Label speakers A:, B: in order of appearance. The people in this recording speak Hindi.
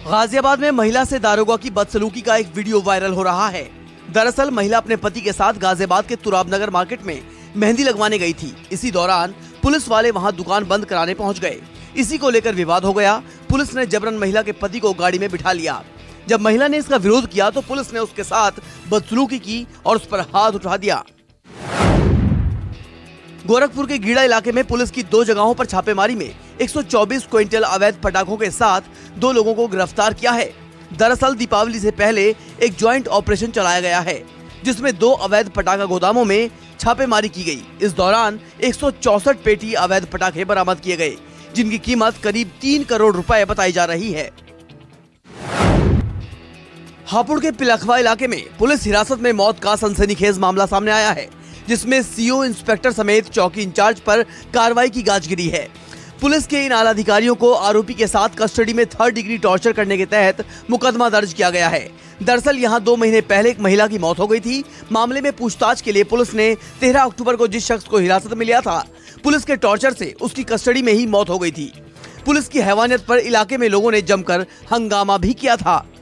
A: गाजियाबाद में महिला से दारोगा की बदसलूकी का एक वीडियो वायरल हो रहा है। दरअसल महिला अपने पति के साथ गाजियाबाद के तुराबनगर मार्केट में मेहंदी लगवाने गई थी। इसी दौरान पुलिस वाले वहां दुकान बंद कराने पहुंच गए। इसी को लेकर विवाद हो गया। पुलिस ने जबरन महिला के पति को गाड़ी में बिठा लिया। जब महिला ने इसका विरोध किया तो पुलिस ने उसके साथ बदसलूकी की और उस पर हाथ उठा दिया। गोरखपुर के गीड़ा इलाके में पुलिस की 2 जगहों पर छापेमारी में 124 क्विंटल अवैध पटाखों के साथ 2 लोगों को गिरफ्तार किया है। दरअसल दीपावली से पहले एक ज्वाइंट ऑपरेशन चलाया गया है, जिसमें 2 अवैध पटाखा गोदामों में छापेमारी की गई। इस दौरान 164 पेटी अवैध पटाखे बरामद किए गए, जिनकी कीमत करीब 3 करोड़ रुपए बताई जा रही है। हापुड़ के पिलखवा इलाके में पुलिस हिरासत में मौत का सनसनीखेज मामला सामने आया है, जिसमें सीओ इंस्पेक्टर समेत चौकी इंचार्ज पर कार्रवाई की गाज गिरी है। पुलिस के इन आला अधिकारियों को आरोपी के साथ कस्टडी में 3rd डिग्री टॉर्चर करने के तहत मुकदमा दर्ज किया गया है। दरअसल यहां 2 महीने पहले एक महिला की मौत हो गई थी। मामले में पूछताछ के लिए पुलिस ने 13 अक्टूबर को जिस शख्स को हिरासत में लिया था, पुलिस के टॉर्चर से उसकी कस्टडी में ही मौत हो गई थी। पुलिस की हैवानियत पर इलाके में लोगों ने जमकर हंगामा भी किया था।